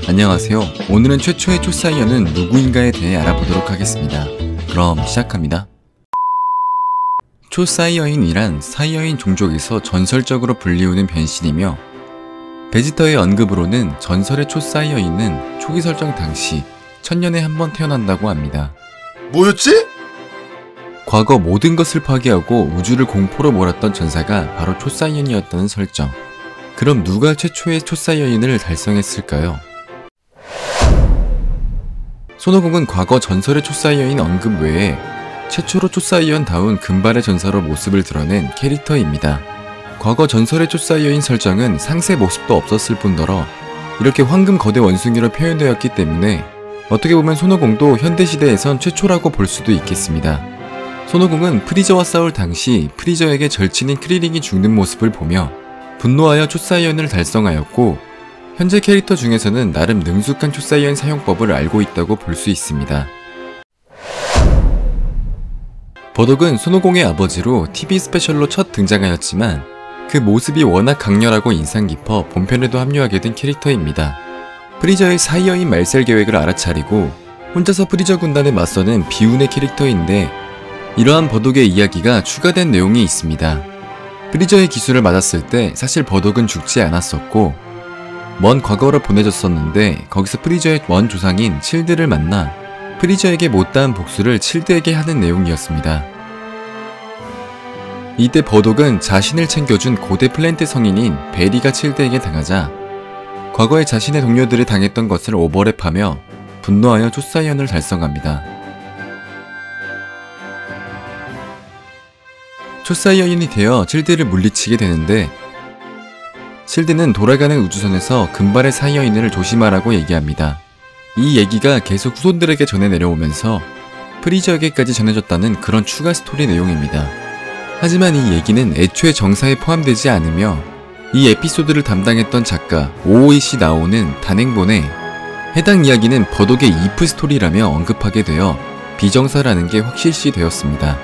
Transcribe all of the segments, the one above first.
안녕하세요. 오늘은 최초의 초사이언은 누구인가에 대해 알아보도록 하겠습니다. 그럼 시작합니다. 초사이어인이란 사이어인 종족에서 전설적으로 불리우는 변신이며, 베지터의 언급으로는 전설의 초사이어인은 초기 설정 당시 1000년에 한 번 태어난다고 합니다. 뭐였지? 과거 모든 것을 파괴하고 우주를 공포로 몰았던 전사가 바로 초사이언이었다는 설정. 그럼 누가 최초의 초사이어인을 달성했을까요? 손오공은 과거 전설의 초사이어인 언급 외에 최초로 초사이언다운 금발의 전사로 모습을 드러낸 캐릭터입니다. 과거 전설의 초사이어인 설정은 상세 모습도 없었을 뿐더러 이렇게 황금 거대 원숭이로 표현되었기 때문에 어떻게 보면 손오공도 현대시대에선 최초라고 볼 수도 있겠습니다. 손오공은 프리저와 싸울 당시 프리저에게 절친인 크리링이 죽는 모습을 보며 분노하여 초사이언을 달성하였고, 현재 캐릭터 중에서는 나름 능숙한 초사이언 사용법을 알고 있다고 볼 수 있습니다. 버독은 손오공의 아버지로 TV 스페셜로 첫 등장하였지만 그 모습이 워낙 강렬하고 인상 깊어 본편에도 합류하게 된 캐릭터입니다. 프리저의 사이어인 말살 계획을 알아차리고 혼자서 프리저 군단에 맞서는 비운의 캐릭터인데, 이러한 버독의 이야기가 추가된 내용이 있습니다. 프리저의 기술을 맞았을 때 사실 버독은 죽지 않았었고 먼 과거로 보내졌었는데, 거기서 프리저의 원 조상인 칠드를 만나 프리저에게 못다한 복수를 칠드에게 하는 내용이었습니다. 이때 버독은 자신을 챙겨준 고대 플랜트 성인인 베리가 칠드에게 당하자 과거에 자신의 동료들이 당했던 것을 오버랩하며 분노하여 초사이언을 달성합니다. 초사이언이 되어 칠드를 물리치게 되는데, 칠드는 돌아가는 우주선에서 금발의 사이어인을 조심하라고 얘기합니다. 이 얘기가 계속 후손들에게 전해 내려오면서 프리저에게까지 전해졌다는 그런 추가 스토리 내용입니다. 하지만 이 얘기는 애초에 정사에 포함되지 않으며 이 에피소드를 담당했던 작가 오오이씨 나오는 단행본에 해당 이야기는 버독의 이프 스토리라며 언급하게 되어 비정사라는 게 확실시 되었습니다.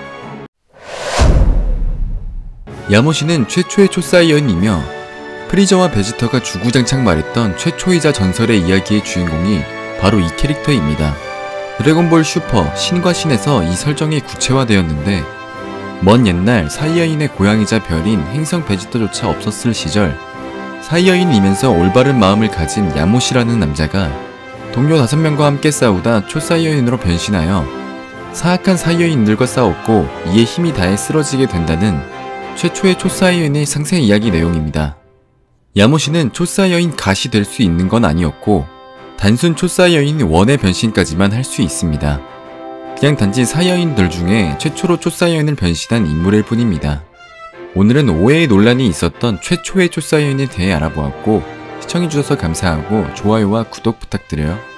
야모시는 최초의 초사이언이며 프리저와 베지터가 주구장창 말했던 최초이자 전설의 이야기의 주인공이 바로 이 캐릭터입니다. 드래곤볼 슈퍼 신과 신에서 이 설정이 구체화되었는데, 먼 옛날 사이어인의 고향이자 별인 행성 베지터조차 없었을 시절 사이어인이면서 올바른 마음을 가진 야모시라는 남자가 동료 5명과 함께 싸우다 초사이어인으로 변신하여 사악한 사이어인들과 싸웠고 이에 힘이 다해 쓰러지게 된다는 최초의 초사이어인의 상세 이야기 내용입니다. 야모시는 초사이어인 갓이 될 수 있는 건 아니었고 단순 초사이어인 원의 변신까지만 할 수 있습니다. 그냥 단지 사이어인들 중에 최초로 초사이어인을 변신한 인물일 뿐입니다. 오늘은 오해의 논란이 있었던 최초의 초사이어인에 대해 알아보았고, 시청해주셔서 감사하고 좋아요와 구독 부탁드려요.